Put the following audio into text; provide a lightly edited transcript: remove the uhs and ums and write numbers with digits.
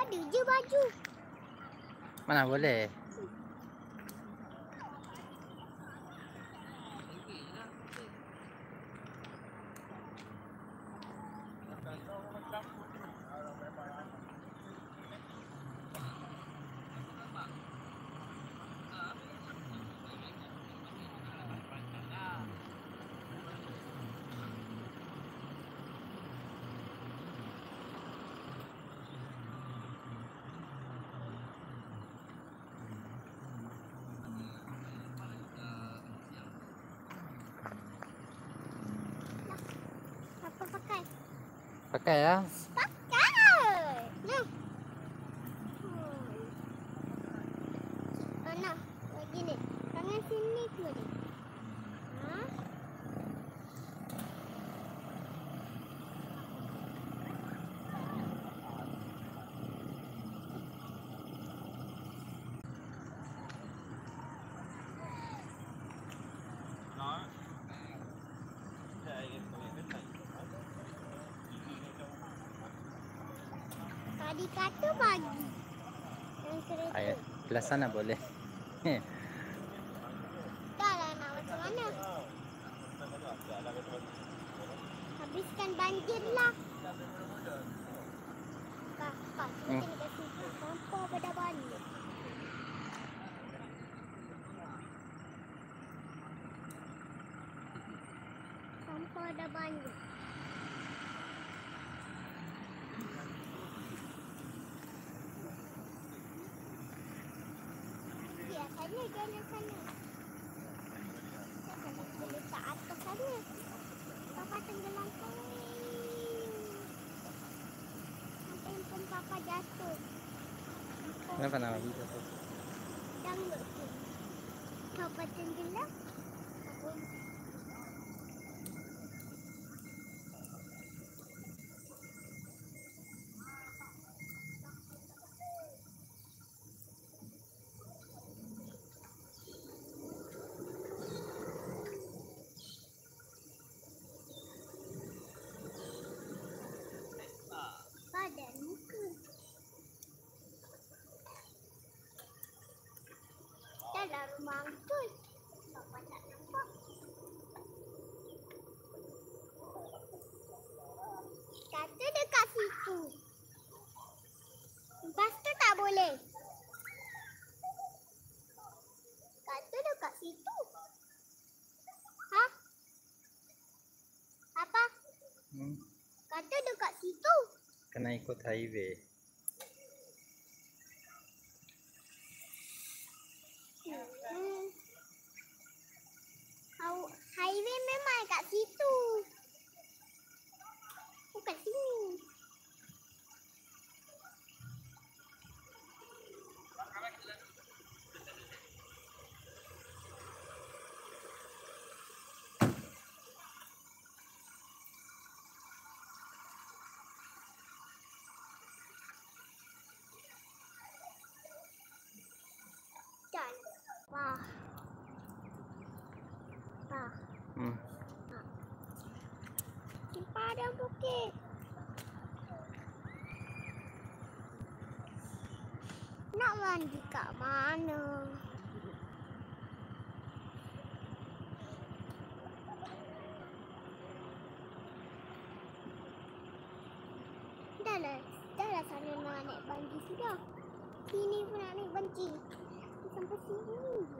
Ada je baju. Mana boleh? Apa pakai? Pakai ya? Pakai. Nah. Mana? Lagi ni. Tangan sini ke ni? Ha? Tadi kata pagi. Yang kereta. Ayat belah sana boleh. Dah lah nak macam mana? Habiskan banjir lah. Kak, kita kena kasih sampah pada banjir. Sampah dah banjir. Sana, jalan sana. Saya letak atas sana. Papa tenggelam kali. Sampai handphone Papa jatuh. Kenapa nama dia jatuh? Tangguh tu. Papa tenggelam. Badan muka. Dalam rumah angkut. Papa tak nampak. Kata dekat situ. Lepas tu tak boleh. Kata dekat situ. Ha? Apa? Kata dekat situ. Kena ikut highway. Highway memang kat situ. Bukan sini. Wah. Wah. Padang bukit. Nak mandi kat mana? Dah lah sana nak naik banjir sudah. Sini pun nak naik banjir. Sampai sini.